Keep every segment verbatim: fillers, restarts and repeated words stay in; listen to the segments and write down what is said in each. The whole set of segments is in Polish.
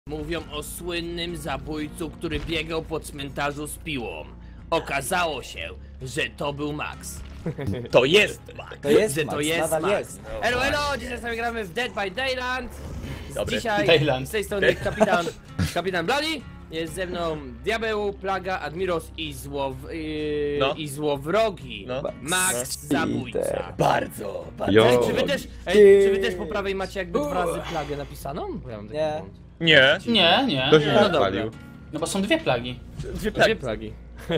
Mówią o słynnym zabójcu, który biegał po cmentarzu z piłą. Okazało się, że to był Max. To jest Max. To jest że Max, to jest nadal Max. jest. Elo, elo, dzisiaj sobie gramy w Dead by Dayland. Dobry. Dzisiaj Dayland. z tej strony kapitan, kapitan Bloody. Jest ze mną Diabeł, Plaga, Admiros i złow, yy, No. i złowrogi. No. Max zabójca. Bardzo, bardzo. Jo. Ej, czy wy też, ej, czy wy też po prawej macie jakby dwa razy plagę napisaną? Bo ja mam taki Nie. błąd. Nie. Nie, nie. Kto się No tak dobra. palił? No bo są dwie plagi. Dwie Dwie plagi.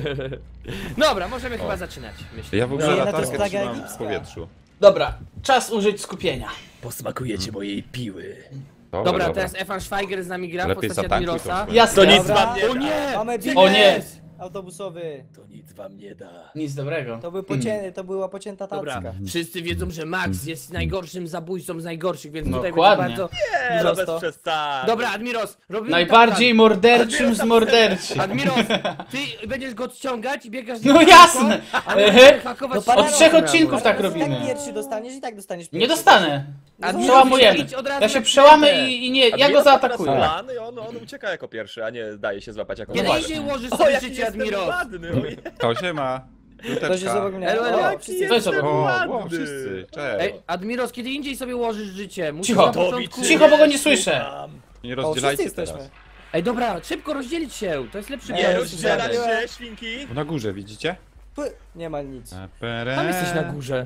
Dobra, możemy chyba zaczynać, myślę. Ja w ogóle Nie, no to jest latarkę plaga trzymam w egipska. powietrzu. Dobra, czas użyć skupienia. Posmakujecie mojej piły. Dobra, Dobra, teraz Efan Schweiger z nami gra w Lepiej postaci zatankuj Admirosa. to. Jasne. To nic Dobra. wam nie O da. nie! Mamy Gdzie O nie! jest? Autobusowy. To nic wam nie da. Nic dobrego. To, był pocię... to była pocięta Dobra, tacka. wszyscy wiedzą, że Max jest najgorszym zabójcą z najgorszych, więc tutaj Dokładnie. będzie bardzo... Nie, no bez Prosto. przesady. Dobra, Admiros, robimy Najbardziej tak, morderczym z morderczych. tak. Admiros, ty będziesz go odciągać i biegasz... z No nim jasne! szybko, a my Ehe. będziemy hakować No ścianę. Od trzech Pana odcinków Rosa, tak jak robimy. Jak pierwszy dostaniesz i tak dostaniesz pierwszy. Nie dostanę. Admiros, Przełamujemy. idź od razu Ja się na przełamy knajpę. i, i nie, ja Admiros go ma teraz zaatakuję. plan i on, on ucieka jako pierwszy, a nie daje się złapać jako Kiedy ładny. indziej ułożysz O, sobie jaki życie, jestem Admiros. ładny, oj. To się ma. Ktoś jest obok mnie. Elo, elo. O, Jaki wszyscy. To jest jestem obok. O, ładny. wow, wszyscy, cześć. Ej, Admiros, kiedy indziej sobie ułożysz życie, musisz Cicho. na To początku... mi Cicho, bo go nie słyszę. Nie O, wszyscy rozdzielajcie jesteśmy. teraz. Ej, dobra, szybko rozdzielić się, to jest lepszy Nie, Nie pomysł. rozdzielać Zadaj. się, świnki. Na górze, widzicie? Py- Nie ma nic. Tam jesteś na górze.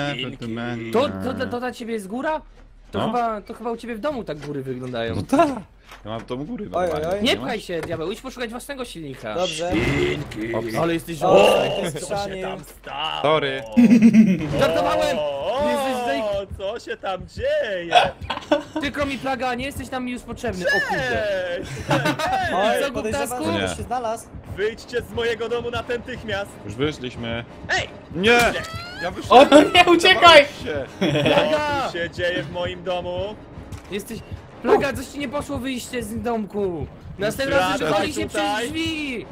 To, to, to, to dla ciebie jest góra? To, No. chyba, to chyba u ciebie w domu tak góry wyglądają. No tak. Ja mam tą góry Oj, oj, normalnie. oj. Nie ma? pchaj się, diabeł, idź poszukać własnego silnika. Dobrze. Świnki. Ale jesteś O, żołnierz. to jest Co się chrzanie. tam stało? Sorry. Żartowałem! O, Jesteś zaj- co się tam dzieje? Tylko mi plaga, nie jesteś nam już potrzebny, o kurde. Ej, Oj, Co, podejrzewam, głuptasku? że Nie. ktoś się znalazł. wyjdźcie z mojego domu natychmiast. Już wyszliśmy. Ej, Nie! Ja O, wyszedłem. nie, uciekaj! Się. Plaga! co tu się dzieje w moim domu? Jesteś... Plaga, coś ci nie poszło wyjście z domku. Następnym razem Wracaj wychodzi się przez tutaj. drzwi.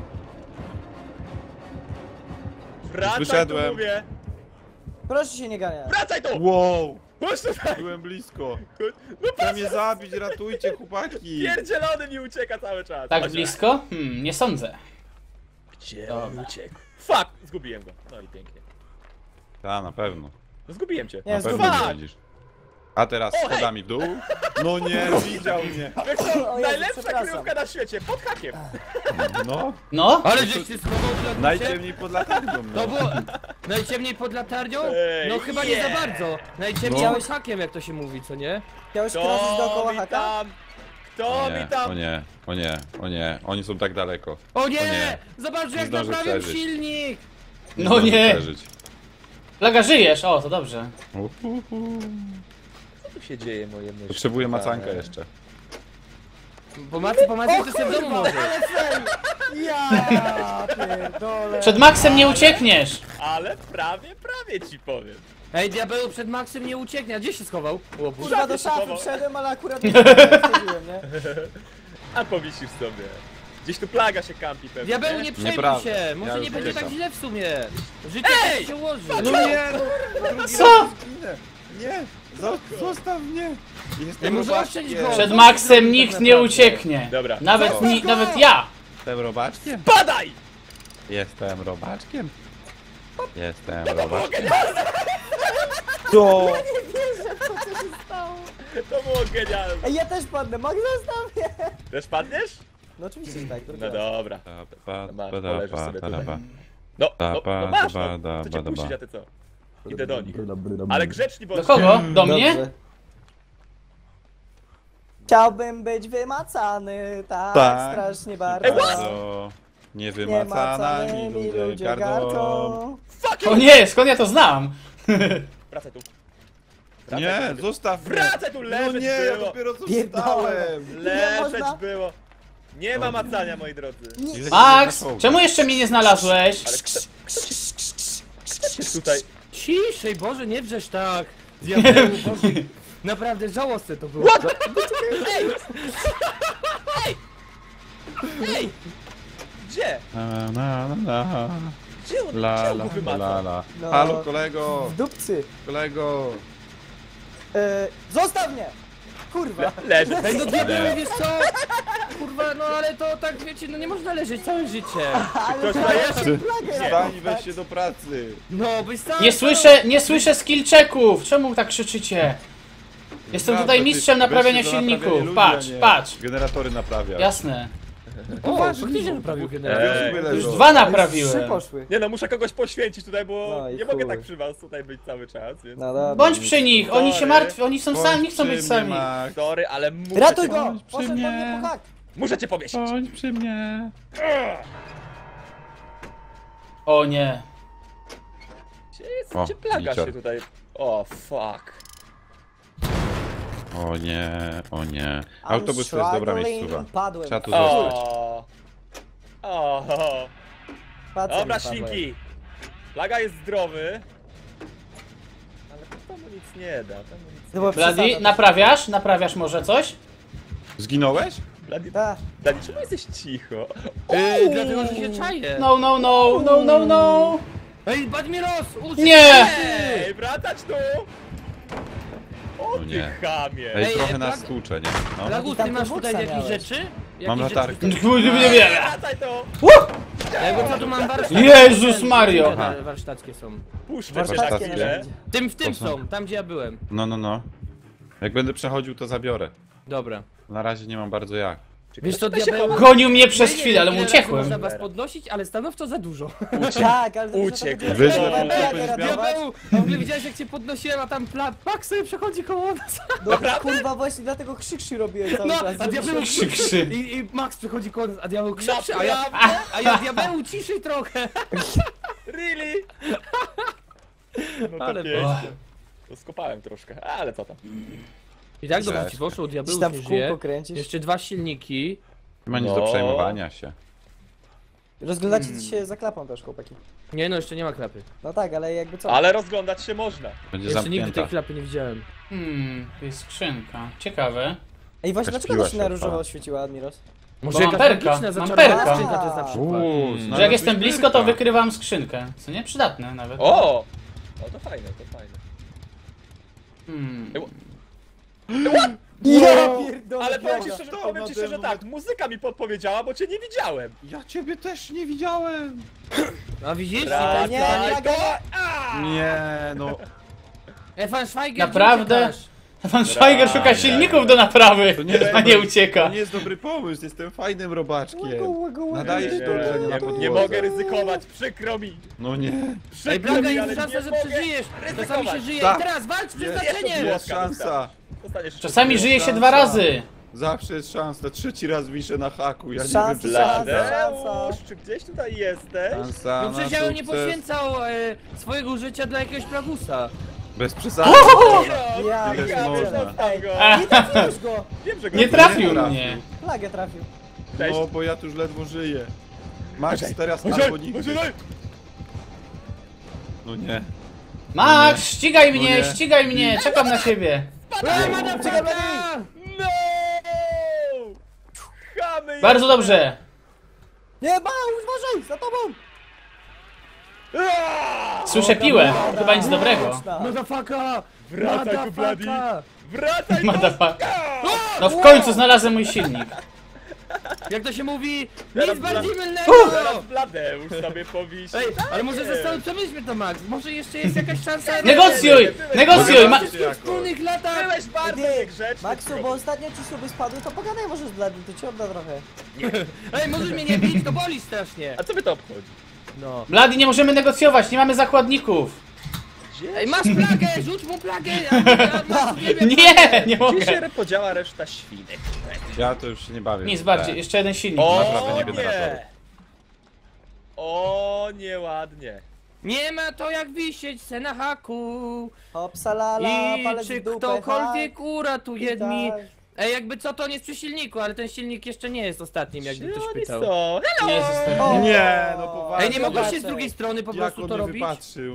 Wracaj tu, wyszedłem. mówię. Proszę się nie ganiać. Wracaj tu! Wow! Chodź tutaj! Byłem blisko. No Chcę patrz, mnie zabić, ratujcie chłopaki. pierdzielony mi ucieka cały czas. Tak Chodź. blisko? Hmm, nie sądzę. Gdzie on uciekł? Fuck! Zgubiłem go. No i pięknie. Ta, na pewno. No zgubiłem cię. Nie, Na pewno zgubiłem. mnie widzisz. A teraz O, hej! schodami w dół. No nie, widział mnie. Wiesz co, O Jezu, najlepsza przepraszam. kryjówka na świecie, pod hakiem. No, No? Ale żeś się schował, Plagusie? najciemniej pod latarnią. To No. było najciemniej pod latarnią? Ej, No chyba nie za yeah. bardzo. Najciemniej No. pod hakiem, jak to się mówi, co nie? Chciałeś krążyć Kto dookoła mi haka? tam? Kto O mi nie, tam? o nie, o nie, o nie. Oni są tak daleko. O nie! O nie. Zobacz Nie jak zdążę naprawiam przeżyć. silnik! No zdążę nie. przeżyć. Plaga, żyjesz? O, to dobrze. Uhuhu. Co tu się dzieje, moje myśli? Potrzebuję macanka jeszcze. Bo macy, po macy to sobie w domu może. Ale fail! Ja pierdolę. Przed Maxem nie uciekniesz! Ale prawie, prawie ci powiem. Ej, diabeł przed Maxem nie ucieknie, a gdzie się schował? Łopus. Kurwa do Żadnych szafy słowo. wszedłem, ale akurat nie wchodziłem, nie? A powisisz sobie. Gdzieś tu plaga się kampi pewnie. Diabeł nie? nie przejmuj Nieprawda. się, może Ja nie już będzie uciekam. tak źle w sumie. Życie Ej! się ułoży. No nie, no. Co? Nie, zo- zostaw mnie. Jestem Ej, może oszczędź robaczkiem. go. Przed Maxem nikt nie ucieknie. Dobra. Nawet, Co? ni nawet ja. Jestem robaczkiem. Padaj! Jestem robaczkiem. Jestem robaczkiem. To... Nie wierzę, co to się stało. To było genialne. Ej, ja też padnę, Max zostaw mnie. Też padniesz? No oczywiście, że tak. drugi No raz. dobra. Pa, Masz, pa, poleżysz pa, sobie pa, tutaj. pa. No, Da, no, ba, no masz, da, no. da, To ba, cię da, puścić, ba. a ty co? Idę do nich. Ale grzeczni Do bądźcie. kogo? Do mnie? Dobrze. Chciałbym być wymacany, tak, Tak. strasznie Ej, bardzo. what? To niewymacana mi Niemacanymi ludzie gardą. Fuck O you! nie, skąd ja to znam? Wracaj tu. Nie, zostaw mnie. Wracaj tu, No leżeć nie, ja było. dopiero co Pierdolę. wstałem. Nie Leżeć można. było. Nie ma macania, moi drodzy. Nie. Max, czemu jeszcze mnie nie znalazłeś? Ale kto, kto cię, kto cię tutaj... Ciszej, Boże, nie wrzesz tak. Diabeł, Boże. Naprawdę żałosne to było. Ej! Ej! Ej! Gdzie? Na, na, na, na. Gdzie on, La, gdzie on la, go la, wymazał? la. No. Halo kolego, W dupcy. kolego. E, zostaw mnie! Kurwa. Leży. Ej, no diabeł, wiesz co? Kurwa, no ale to tak wiecie, no nie można leżeć całe życie. Ktoś ma jeszcze? Wstań i weź się do pracy. No, byś sam... Nie słyszę, nie słyszę skill checków! Czemu tak krzyczycie? Jestem Prawda, tutaj ty mistrzem weź naprawiania się do silników. naprawiania ludzi, Patrz, a nie patrz. Generatory naprawia. Jasne. O, faktycznie naprawił generator. Eee, Już Już leżą. dwa Trzy naprawiłem. poszły. Nie no, muszę kogoś poświęcić tutaj, bo No i nie mogę chuj. tak przy was tutaj być cały czas, więc... No dobra. Bądź przy nich, oni się Sorry. martwią, oni są Bądź sami, chcą przy być mnie, sami. Max. Sorry, ale muszę Ratuj cię... go! Bądź przy Poszedł do mnie. mnie po hak. Muszę cię powiesić. Bądź przy mnie. O nie. Gdzie jest, O, gdzie plaga Wicior. się tutaj... O, fuck. O nie, o nie. Autobus to jest dobra struggling, miejscowa. Padłem. Trzeba tu zostać. O. O. Padłem, Dobra, padłem. świnki. Plaga jest zdrowy. Ale to mu nic nie da, to mu nic To była Bladi, przesada. naprawiasz? Naprawiasz może coś? Zginąłeś? Bladi, Tak. Bladi, czemu jesteś cicho? Yy, dlatego, że się czaję. No, no, no, no, no, no. Ej, Badmiros, uciekł! Nie! Ej, wracać tu! O No ty nie. chamie! Ej, Ej, trochę ej, nas plag- stłucze, nie? No. Lagus, Tam ty masz tutaj buksa jakieś miałeś. rzeczy? Jakieś Mam rzeczy latarkę. Wracaj tu! Jakby co tu mam warsztat? Jezus Mario. Aha. Warsztackie są. Puszczę cię na Warsztatkie chwilę. narzędzie. Tym w tym To są- są, tam gdzie ja byłem. No, no, no. Jak będę przechodził, to zabiorę. Dobra. Na razie nie mam bardzo jak. Wiesz co, Tutaj się diabeł? Gonił mnie przez Nie wiem, chwilę, ale mu ile razy uciekłem. Można was podnosić, ale stanowczo za dużo. Tak, ale to Uciekł. to Wyżej, chodziło, wyżej, żeby wyżej. ratować. Diabeł! W ogóle widziałeś jak cię podnosiłem, a tam pla- pak sobie przechodzi koło nas. No kurwa, właśnie dlatego krzyk robiłem cały No, czas. a żeby diabeł się- Krzy. I, I Max przychodzi koło nas, a diabeł krzyczy, a ja, Naprawdę? a ja diabeł ciszej trochę. Really? No to Ale- pięknie. To skopałem troszkę, ale co tam? I tak dobrze Cześć. ci poszło, diabeł Gdzieś tam nie w żyje. kółko kręcisz. Jeszcze dwa silniki. Nie ma nic No. do przejmowania się. Rozglądacie Hmm. się za klapą też, chłopaki. Nie no, jeszcze nie ma klapy. No tak, ale jakby co? Ale rozglądać się można. Będzie Jeszcze nigdy tej zamknięta. klapy nie widziałem. Hmm, to jest skrzynka. Ciekawe. Ej, właśnie, Jakaś dlaczego piła ta się się na różowo odpala. świeciła, Admiros? Może Bo mam jakaś perka, magiczna, mam zaczarowana perka. skrzynka to jest na przykład. Uuu, Hmm. Że jak znalazłeś jestem blisko, to perka. wykrywam skrzynkę. Co nie? Przydatne nawet. O! O, to fajne, to fajne. Hmm. Ja pierdolę, Ale powiem ci plaga. szczerze, To powiem ci nade szczerze mną. tak, muzyka mi podpowiedziała, bo cię nie widziałem. Ja ciebie też nie widziałem. A widzisz? Ale nie, Wracaj plaga, do- A! Nie, no. Evan Schweiger, Naprawdę? gdzie uciekasz? Pan Schweiger szuka silników do naprawy, To nie jest a nie dobry- ucieka. To nie jest dobry pomysł, jestem fajnym robaczkiem. Łago, łago, łago. Nadaje się do leżenia na nie, podłodze. nie mogę ryzykować, przykro mi. No nie. Przykro Ej, Blaga, mi, jest ale szansa, nie że mogę przeżyjesz! ryzykować. Czasami się żyje Tak. i teraz walcz z Jest. przeznaczeniem! Jest szansa. Dostaniesz Czasami szybko. żyje się dwa razy. Zawsze jest szansa. Trzeci raz wiszę na haku. Ja nie Szansa, wiem, czy szansa. Bladeusz, czy gdzieś tutaj jesteś? Szansa No na przecież ja bym nie sukces. poświęcał e, swojego życia dla jakiegoś plagusa. Bez przesady. Ja Ileż pierdolę. można? Ej, A. nie trafiłeś go! Wiem, że go Nie trafił trafił. mnie. Plagę trafił. Cześć. No, bo ja tu już ledwo żyję. Max, teraz Uciekaj, albo nigdy. uciekaj. No nie. Max, ścigaj mnie, nie. ścigaj mnie, czekam na ciebie. Ej, motherfucker! No! Chamy Bardzo jest. dobrze. Nie, ba, uważaj, za tobą! Aaa! Słyszę piłę, chyba nic dobrego. Mocna. Motherfucker! Wracaj tu, Bloody. Motherfucker! Wracaj tu! Motherfucker. No w końcu znalazłem mój silnik. Jak to się mówi? Teraz Nic bardziej Bla- mylnego! Teraz Bladeusz sobie powisi. Ej, ale może jest. zastanówmy to, Max. Może jeszcze jest jakaś szansa... Negocjuj, negocjuj. Ma... W wspólnych latach! Byłeś bardzo Ty, niegrzeczny. Maxu, bo ostatnio ci suby spadły, to pogadaj może z Bladym, to ci odda trochę. Ej, możesz mnie nie bić, to boli strasznie! A co by to obchodzi? No. Blady, nie możemy negocjować, nie mamy zakładników. Ej, masz plagę! Rzuć mu plagę! A, a, Max, nie, wiem, Nie, nie Gdzie mogę. się podziała reszta świnek? Ja to już się nie bawię. Nic w bardziej, te. jeszcze jeden silnik. O Naprawdę nie generatorów. nie! O nieładnie. Nie ma to jak wisieć se na haku. Hopsalala, I palec czy w dupę, ktokolwiek hak. uratuje I tak. mi. Ej, jakby co, to nie jest przy silniku, ale ten silnik jeszcze nie jest ostatnim, jakby Gdzie ktoś oni pytał. są? Nie jest ostatni. O! Nie, no poważnie. Ej, nie mogłeś się z Zobaczę. drugiej strony po Jak prostu on to nie robić? wypatrzył.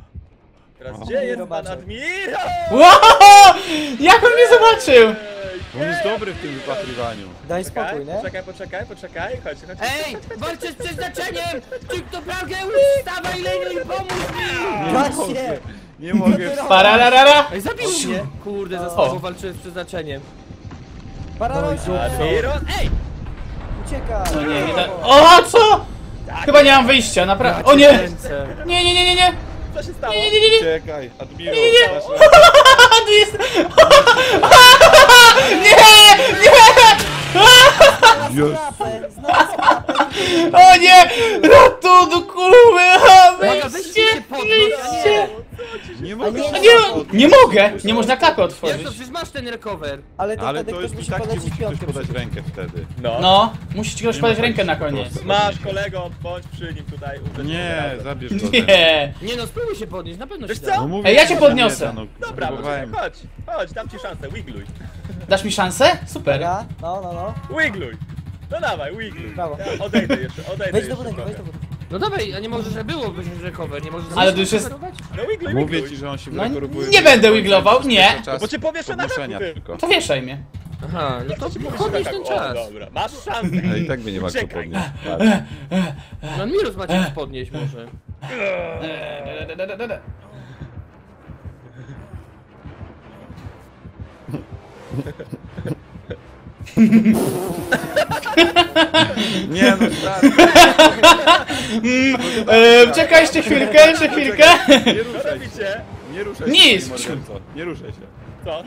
Teraz O. gdzie jest pan Robaczek. admirał? Wow! Jak on mnie zobaczył? Ej, On jest dobry w tym wypatrywaniu. Daj spokój, Poczekaj, nie? poczekaj, poczekaj, poczekaj, chodź, chodź. Ej, walczę z przeznaczeniem! Czy kto plagę? Wstawaj, Leniu, i pomóż mi! Właśnie! Nie mogę. Pararara! Ej, zabił mnie! Kurde, za O. słabo walczyłem z przeznaczeniem. Pararosie! Admiros, ej! Uciekaj! No nie, nie da... O, co? Chyba nie mam wyjścia, naprawdę. O nie! Ręce. Nie, nie, nie, nie, nie! Co się stało? Nie, nie, nie, nie! Czekaj, Admiro. Tu jest... Nie! Nie! Znalazł klapę! Znalazł klapę! O nie! Ratunku, kurwa! Uwaga, weźcie się podnieść, a nie! Nie mogę. nie, A nie, nie mogę! Nie można klapy Jak to, otworzyć. przecież masz ten recover. Ale to Ale wtedy to ktoś jest i musi tak ci podać musi ktoś piątkę. podać przy- rękę wtedy. No. No, musi ci ktoś Nie podać ma rękę na takich koniec. głosów. Masz kolego, bądź przy nim tutaj. uderz Nie, razem. zabierz go. Nie! Nie no, spróbuj się podnieść, na pewno Wiesz się co? da. No mówię, Ej, ja cię że podniosę. nie da, no, Dobra, próbowałem. chodź, chodź, dam ci szansę, wigluj. Dasz mi szansę? Super. Dobra, no, no, no. Wigluj. No dawaj, wigluj. Brawo. Ja odejdę jeszcze, odejdę Wejdź do jeszcze budynku, trochę. wejdź do budynku. No dawaj, a nie może, że było być recover, nie może Ale to już jest- No wigluj, Mówię wigluj. ci, że on się No, wyrekorowuje. nie będę wiglował, nie. No bo cię powieszę na Podnoszenia haku, ty. tylko. To wieszaj mnie. Aha, no to Powieszę podnieś na ten haku. O, czas. dobra, masz szansę. Ale i tak by nie mógł go Uciekaj. podnieść. Patrz. No Mirus macie coś podnieść może. Nie no, stary. Eee, czekaj jeszcze chwilkę, jeszcze chwilkę. Nie Co ruszaj się. robicie? Nie ruszaj się. Nic. morderco. Nie ruszaj się. Co?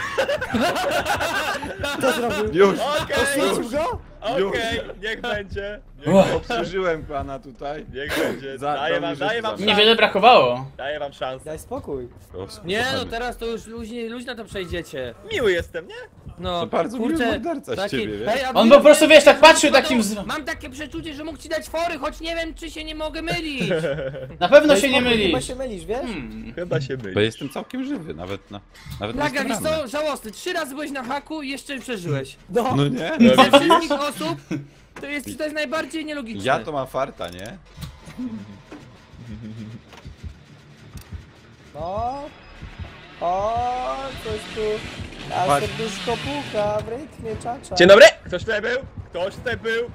Kto zrobił? Już. Okej, Świecił go? okej, niech będzie. Niech, Uch. Obsłużyłem pana tutaj. niech będzie. Za- Daję dobrze, wam, że daję wam za- Niewiele brakowało. Daję wam szansę. Daj spokój. O, Nie no, kochany. teraz to już luźnie, luźno to przejdziecie. Miły jestem, nie? No, To bardzo miły morderca z ciebie, wiesz? Ej, a On wy- po prostu, wiesz, tak patrzył no to takim wzro- Mam takie przeczucie, że mógł ci dać fory, choć nie wiem, czy się nie mogę mylić. Na pewno Daj się nie spokój, Chyba mylisz. się mylisz, wiesz? Hmm. Chyba się Bo myli. jestem całkiem żywy, nawet na... Nawet na Plaga, wiesz ranny. co, żałosny, trzy razy byłeś na haku i jeszcze przeżyłeś. No. No nie? No Ze widzisz? wszystkich osób, to jest, to jest najbardziej nielogiczne. Ja to mam farta, nie? No. O, coś tu. A Patrz. serduszko puka w rytmie czacza. Dzień dobry! Ktoś tutaj był? Ktoś tutaj był?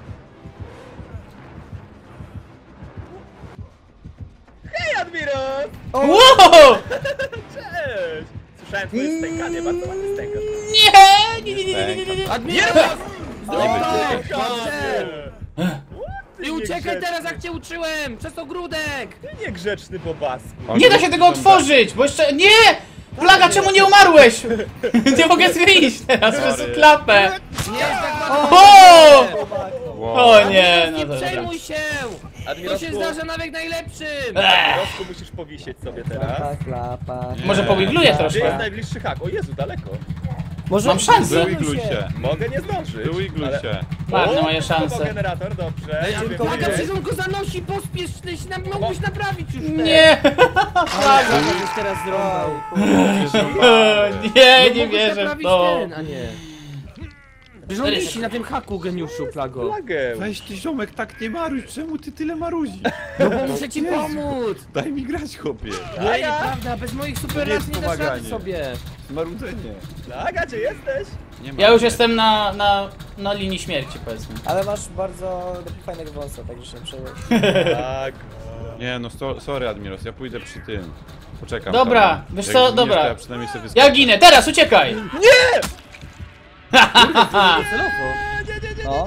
Hej, Admiros! Wow! Cześć! Słyszałem twoje stękanie, bardzo ładne stękasz. Nie, nie, nie, nie, nie, nie, nie. Admiros! O, Dobrze! Dobrze! I uciekaj teraz, jak cię uczyłem! Przez ogródek! Ty niegrzeczny bobasku. Nie da się tego otworzyć, bo jeszcze... Nie! Plaga, czemu nie umarłeś? Nie mogę wyjść teraz przez Sorry. klapę. Nie jest tak O! Wow. O nie, no Nie dobra. przejmuj się! To Admirosku, się zdarza nawet najlepszym! Admirosku, musisz powisieć sobie teraz. Klapa, klapa. Nie. Może powigluję Gdzie jest troszkę. najbliższy hak? O Jezu, daleko. Może Mam szansę. Wyigluj się. Mogę nie zdążyć. Wyigluj ale- się. Marne O, moje to było szanse. generator, dobrze. Ej, Nie wiem, tylko- gdzie Plaga, jest. przecież on go zanosi, pospiesz, ty się nam mógłbyś naprawić już ten. Nie! Plaga, żebyś teraz zrobił. Nie, No nie mógłbyś wierzę w naprawić to. ten, a nie. Przecież on wisi na tym haku, geniuszu, Plago. Plagę. Weź ty ziomek, tak nie maruj, czemu ty tyle maruzi? No bo muszę ci pomóc. Daj mi grać, chłopie. Nie, nieprawda, bez moich super To nie raz jest nie dasz rady pomaganie. sobie. Marudzenie. Plaga, gdzie jesteś? Nie ma. Ja już jestem na, na, na linii śmierci, powiedzmy. Ale masz bardzo fajnego wąsa, także się nie przejmuj. Tak. Nie no, so, sorry Admiros, ja pójdę przy tym. Poczekam. Dobra, tam. wiesz Jak co, zginiesz, dobra. to Ja przynajmniej sobie wyskoczę. Ja ginę, teraz uciekaj! Celowo. No.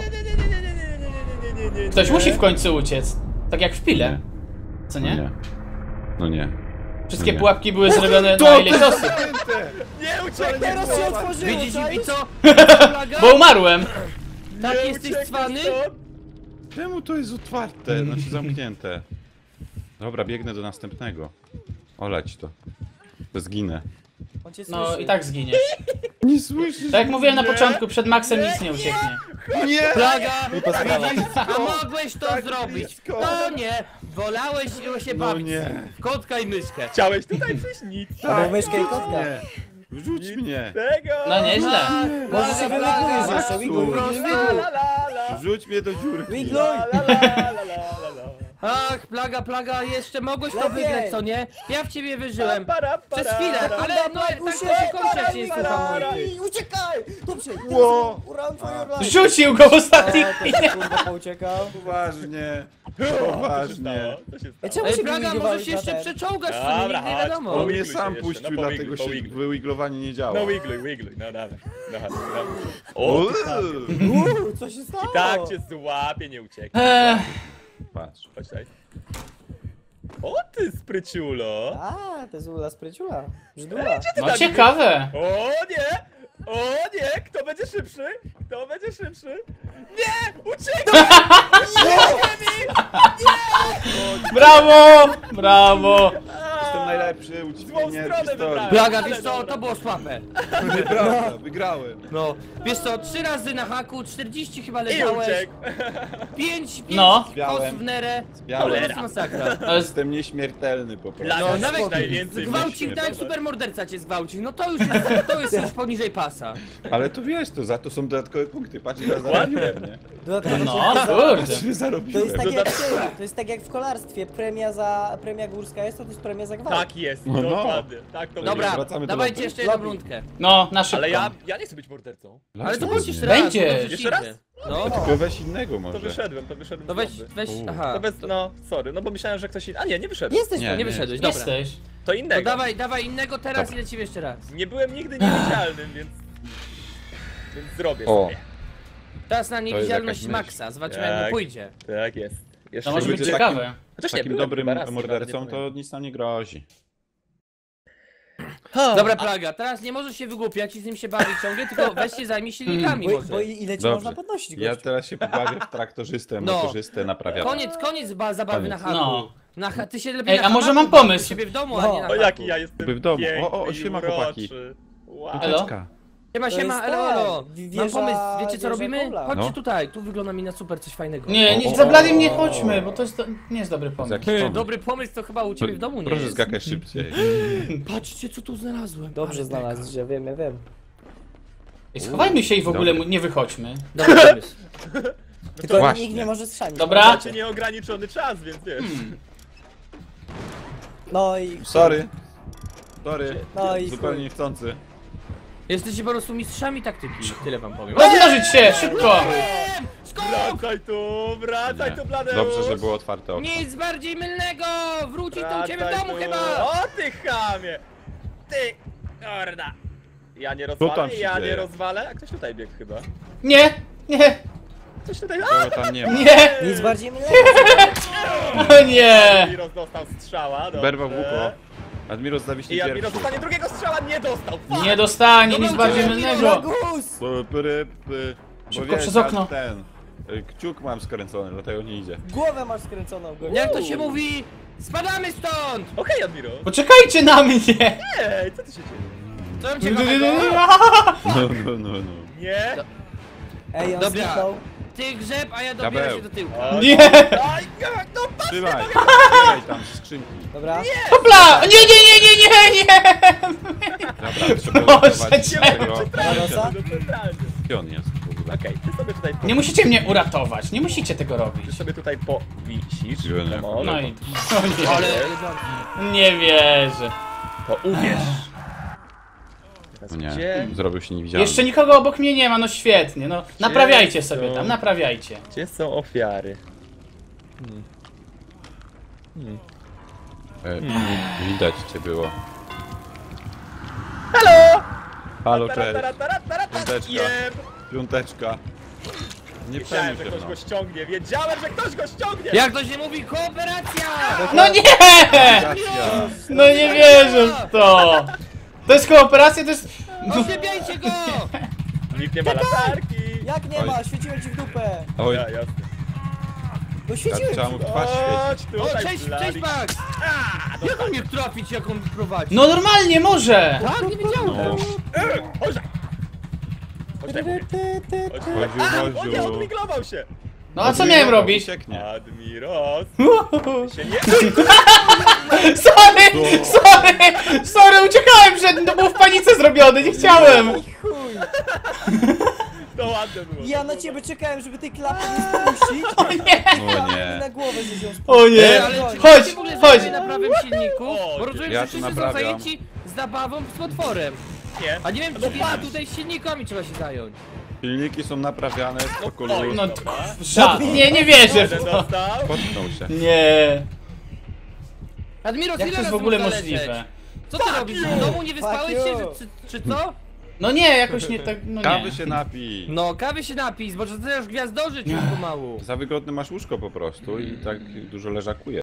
Ktoś musi w końcu uciec. Tak jak w pile. Co No nie? nie. No nie. Wszystkie Nie. pułapki były zrobione na ileś osób. Nie uciekaj! Teraz się otworzyło, Widzisz czaisz? i co? Plaga? Bo umarłem. Tak Nie jesteś uciekaj cwany? stąd. Czemu to jest otwarte? Znaczy zamknięte. Dobra, biegnę do następnego. Oleć to. To zginę. On cię No słyszy. i tak zginiesz. Nie słyszysz? Tak jak mówiłem na początku, przed Maxem nic nie ucieknie. Nie! Plaga, posprawa. widzisz? A mogłeś to Tak zrobić. blisko. No nie, wolałeś się No bawić nie. w kotka i myszkę. Chciałeś tutaj przyjść? Nic Albo myszkę i kotka. Nie. Wrzuć mnie. tego! No nieźle. Może się wymigujesz jeszcze, wigluj, Maxu. wigluj, La, wigluj. la, la, la. Wrzuć mnie do dziurki. Wigluj! La, la, la, la, la, la, la. Ach, plaga, plaga, jeszcze mogłeś to Lepiej. wygrać, co nie? Ja w ciebie wierzyłem. Para, para, Przez chwilę, para. ale no tak to się kończy, jak się nie słucham. Ej, uciekaj! Dobrze, Ło. Uram twoją rękę. Rzucił go w ostatniej O, to się kurwa pouciekał. Poważnie. Co się Poważnie. stało? Co się Ej, stało? czemu Ej, się plaga, wywigowałeś możesz na jeszcze ten? przeczołgać w sumie, Dobra, nigdy nie chodź. wiadomo. On mnie Wigluj się sam jeszcze, puścił, no dlatego powigluj, się powigluj. wywiglowanie nie działa. No wigluj, wigluj, no dawaj. No, no, no. O, O, ty tak. Uuu, co się stało? I tak cię złapie, nie ucieknie. Ech, patrz. Chodź tutaj. O ty spryciulo! A, to jest ula spryciula. Brzydula. no ciekawe. O nie! O nie! Kto będzie szybszy? Kto będzie szybszy? Nie! Uciekaj! Brawo! Brawo! Jestem najlepszy, Złą ucieknienie w stronę historii. wybrałem. Plaga, Ale wiesz co, dobra. to było słabe. Nieprawda, wygrałem. No, wiesz co, trzy razy na haku, czterdzieści chyba I leciałeś, uciekł! pięć, pięć No. kos Zbiałem. w nerę. Zbiałem. To jest masakra. Ale Jestem nieśmiertelny po prostu. Plaga No, jest nawet najwięcej zgwałcił, myśli. tak jak supermorderca cię zgwałcił, no to już jest, to jest już poniżej pasa. Ale to wiesz, to za to są dodatkowe punkty. Patrz, ile zarobiłem, nie? Dodatkowo no, za- kurde. Patrz, ile To zarobiłem. jest, tak jak, to jest tak jak w kolarstwie. Premia za premia górska jest, to to jest premia za gwałt. Tak jest, No, no. dokładnie. Tak to Dobra, wygląda. wracamy do dawajcie lobby. jeszcze jedną Lobby. rundkę. No, na szybko. Ale ja, ja nie chcę być mordercą. Ale to bądź jeszcze Będzie. raz. to Jeszcze raz? No, Tylko weź innego To może. wyszedłem, to wyszedłem to z weź, lobby. weź, U. aha. To bez, no, sorry, no bo myślałem, że ktoś inny. A nie, nie wyszedłem. Jesteś Nie, nie, Nie nie. wyszedłeś, dobra. Jesteś. To To innego. dawaj, dawaj innego teraz Dobra. i lecimy jeszcze raz. Nie byłem nigdy niewidzialnym, więc... Więc zrobię O. sobie. Czas na niewidzialność jakaś myśl. Maxa, zobaczymy jak mu Tak. pójdzie. Tak jest. Jeszcze To może być będzie ciekawe. Chociaż nie, Takim byłem dobrym chyba raz, mordercą nie to nic nam nie grozi. Dobra, Plaga, teraz nie możesz się wygłupiać i z nim się bawić ciągle, tylko weź się zajmij silnikami Bo, może. bo ile ci Dobrze. można podnosić, Ja gościu? teraz się pobawię w traktorzystę, No. motorzystę, naprawiaczkę. Koniec, koniec ba zabawy Koniec. na haku. No. Na ha ty się lepiej Ej, na a może hamaku mam baw, pomysł? u siebie w domu, a No. nie na O haku. jaki ja jestem By w domu. piękny O, o, i siema, uroczy. chłopaki. Wow. Elo? Teczka. Siema, To siema, jest elo, ten, elo. wieża- Mam pomysł, wiecie co wieża robimy? kobla. Chodźcie No. tutaj, tu wygląda mi na super coś fajnego. Nie, O, nie, o, za bladym o, nie o. chodźmy, bo to jest, to nie jest dobry pomysł. Jaki Ty, pomysł? dobry pomysł to chyba u ciebie w domu nie Proszę jest. zgakać szybciej. Patrzcie co tu znalazłem. Dobrze Ale znalazłeś, ja wiem, ja wiem. Ej, schowajmy się i w ogóle Dobry. mu- nie wychodźmy. Dobry pomysł. Tylko właśnie. nikt nie może strzelić. Dobra. Macie nieograniczony czas, więc wiesz. No i... Sorry. Sorry. No i Zupełnie chuj. niechcący. Jesteście po prostu mistrzami taktyki, tyle wam powiem. Rozmnożyć się, szybko! Wracaj tu, wracaj Nie. tu, Bladeusz! Dobrze, że było otwarte okno. Nic bardziej mylnego! Wrócić to u Wracaj ciebie w domu tu. chyba! O ty chamie! Ty, korda! Ja nie Co tam rozwalę, się ja nie dzieje? rozwalę, a ktoś tutaj biegł chyba. Nie, nie, Ktoś tutaj... Kogo tam nie ma. nie, Nic bardziej mylnego. o nie! Admiros dostał strzała, dobrze. Berwa w ucho. Admiros I zawiśnie Admiros pierwszy. dostanie drugiego strzała, nie dostał! Nie dostanie, Dobra, nic bardziej uciekaj, mylnego. Lagus! Bo pry, pry, bo Szybko wiesz, przez ja okno. ten. y, Kciuk mam skręcony, dlatego nie idzie. Głowę masz skręconą, gościu. Jak to się mówi? Spadamy stąd! Okej, Admiros. Poczekajcie na mnie! Ej, co ty się dzieje? Co tam ciekawego? No, no, no, no. Nie? Ej, on Dobra. zniknął. Ty grzeb, a ja dobieram Diabeł. się do tyłu. O, Nie! Aj, no patrz! Trzymaj, trzymaj tam skrzynki. Dobra. Hopla! Nie, nie, nie, nie, nie, nie! Dobra, trzeba Boże, uratować cię. tego. Lagosa? No, centralnie. Gdzie on jest w ogóle? Okej, ty sobie tutaj po... Nie musicie mnie uratować, nie musicie tego Ty robić. sobie tutaj powisisz. Nie, nie. Come on. No i... O nie, Ale... nie wierzę. To uwierz. Teraz O nie, gdzie? zrobił się niewidzialny. Jeszcze nikogo obok mnie nie ma, no świetnie, no. Naprawiajcie sobie są? tam, naprawiajcie. Gdzie są ofiary? E, widać cię było. Halo! Halo, Tara, cześć. tara, tara, tara, tara. Piąteczka. Jeb. Piąteczka. Nie Wiedziałem, przejmuj że się ktoś mną. go ściągnie. Wiedziałem, że ktoś go ściągnie! Jak to się mówi? Kooperacja! No nie! Racja. No nie wierzę w to! To jest kooperacja, to jest... Oślepiajcie go! Nikt nie ma latarki! Jak nie Oj. ma? Świeciłem ci w dupę. Oj, Ja, jasne. No świeciłem trzeba ci. mu twarz świecić. Chodź O, tutaj, cześć, cześć Blady. Max! Jak on mnie trafić, jak on prowadzi? No normalnie, może! Tak, nie wiedziałem. No. Chodź tutaj. Chodź tutaj, mówię. Ty, ty, ty. Chodź tutaj. Chodziu, A, o nie, chodziu. odmiglował się! No a co miałem robić? Ucieknie. Admiros! Się nie... Sorry! Sorry! Sorry, uciekałem przed nim, to był w panice zrobiony, nie chciałem! Chuj. To ładne było. Ja na ciebie czekałem, żeby tej klapy nie spuścić. O nie! No I nie. na głowę że się O nie! Ale czy Chodź, wy w ogóle chodź! znacie na prawym silniku? O, Bo rozumiem, ja że tu wszyscy są naprawiam. zajęci zabawą z potworem. Nie. A nie wiem, No czy patrz. tutaj z silnikami trzeba się zająć. Silniki są naprawiane, oj. spokojnie. No, Dobra. ża... Nie, nie wierzę w Jeden to. dostał. Potknął się. Nie. Admiros, Jak ile to jest razy w ogóle można możliwe? lecieć? Co ty robisz? W domu nie wyspałeś Fuck się, you. czy, czy, czy co? No nie, jakoś nie tak, no Kawy nie. się napij. No, kawy się napij, bo zaczynasz gwiazdożyć już pomału. Za wygodne masz łóżko po prostu i tak dużo leżakuje.